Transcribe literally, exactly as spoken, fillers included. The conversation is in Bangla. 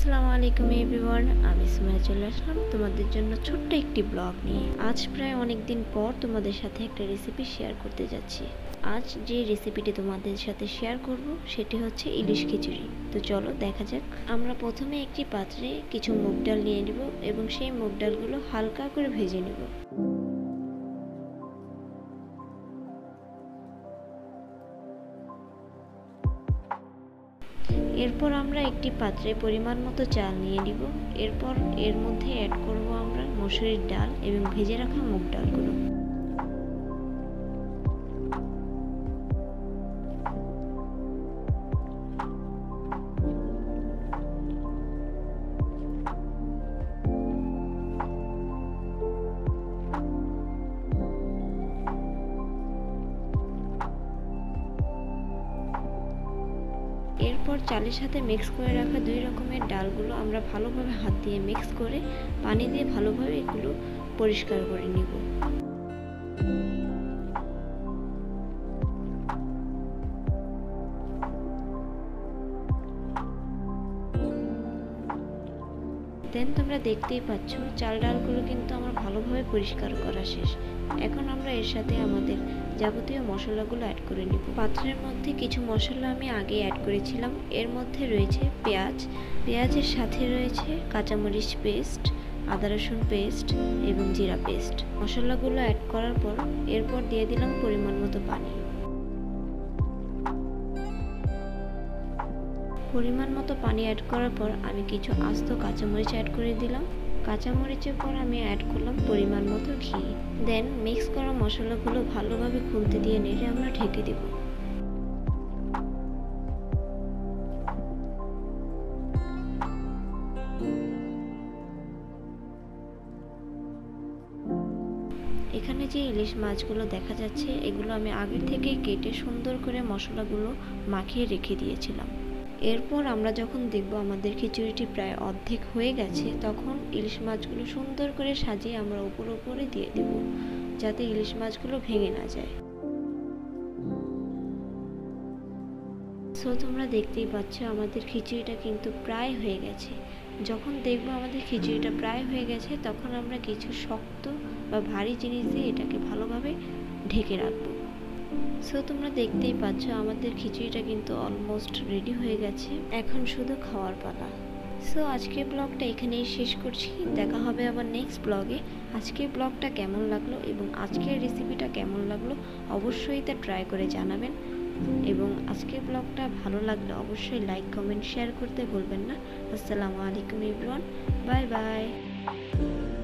আসসালামু আলাইকুম এভরিওয়ান, আমি সুমাইয়া চলে আসলাম তোমাদের জন্য ছোট্ট একটি ব্লগ নিয়ে। আজ প্রায় অনেক দিন পর তোমাদের সাথে একটা রেসিপি শেয়ার করতে যাচ্ছি। আজ যে রেসিপিটি তোমাদের সাথে শেয়ার করব সেটি হচ্ছে ইলিশ খিচুড়ি। তো চলো দেখা যাক। আমরা প্রথমে একটি পাত্রে কিছু মুগ ডাল নিয়ে নেব এবং সেই মুগ ডালগুলো হালকা করে ভেজে নেব। এরপর আমরা একটি পাত্রে পরিমাণ মতো চাল নিয়ে নিব। এরপর এর মধ্যে অ্যাড করব আমরা মসুরির ডাল এবং ভেজে রাখা মুগ ডালগুলো। এরপর চালের সাথে মিক্স করে রাখা দুই রকমের ডালগুলো আমরা ভালোভাবে হাত দিয়ে মিক্স করে পানি দিয়ে ভালোভাবে এগুলো পরিষ্কার করে নিব। দেন তোমরা দেখতেই পাচ্ছ চাল ডালগুলো কিন্তু আমার ভালোভাবে পরিষ্কার করা শেষ। এখন আমরা এর সাথে আমাদের যাবতীয় মশলাগুলো অ্যাড করে নিব। পাত্রের মধ্যে কিছু মশলা আমি আগে অ্যাড করেছিলাম। এর মধ্যে রয়েছে পেঁয়াজ, পেঁয়াজের সাথে রয়েছে কাঁচামরিচ পেস্ট, আদা রসুন পেস্ট এবং জিরা পেস্ট। মশলাগুলো অ্যাড করার পর এরপর দিয়ে দিলাম পরিমাণ মতো পানি। পরিমাণ মতো পানি অ্যাড করার পর আমি কিছু আস্ত কাঁচামরিচ অ্যাড করে দিলাম। কাঁচামরিচের পর আমি অ্যাড করলাম পরিমাণ মতো ঘি। দেন মিক্স করা মশলাগুলো ভালোভাবে খুন্তি দিয়ে নেড়ে আমরা ঢেকে দেব। এখানে যে ইলিশ মাছগুলো দেখা যাচ্ছে এগুলো আমি আগে থেকে কেটে সুন্দর করে মশলাগুলো মাখিয়ে রেখে দিয়েছিলাম। এরপর আমরা যখন দেখব আমাদের খিচুড়িটি প্রায় অর্ধেক হয়ে গেছে তখন ইলিশ মাছগুলো সুন্দর করে সাজিয়ে আমরা উপর উপরে দিয়ে দেব, যাতে ইলিশ মাছগুলো ভেঙে না যায়। সো তোমরা দেখতেই পাচ্ছ আমাদের খিচুড়িটা কিন্তু প্রায় হয়ে গেছে। যখন দেখবো আমাদের খিচুড়িটা প্রায় হয়ে গেছে তখন আমরা কিছু শক্ত বা ভারী জিনিস দিয়ে এটাকে ভালোভাবে ঢেকে রাখবো। সো তোমরা দেখতেই পাচ্ছ আমাদের খিচুড়িটা কিন্তু অলমোস্ট রেডি হয়ে গেছে, এখন শুধু খাওয়ার পালা। সো আজকের ব্লগটা এখানেই শেষ করছি। দেখা হবে আবার নেক্সট ব্লগে। আজকের ব্লগটা কেমন লাগলো এবং আজকের রেসিপিটা কেমন লাগলো অবশ্যই তা ট্রাই করে জানাবেন, এবং আজকের ব্লগটা ভালো লাগলে অবশ্যই লাইক কমেন্ট শেয়ার করতে ভুলবেন না। আসসালামু আলাইকুম এভরিওয়ান, বাই বাই।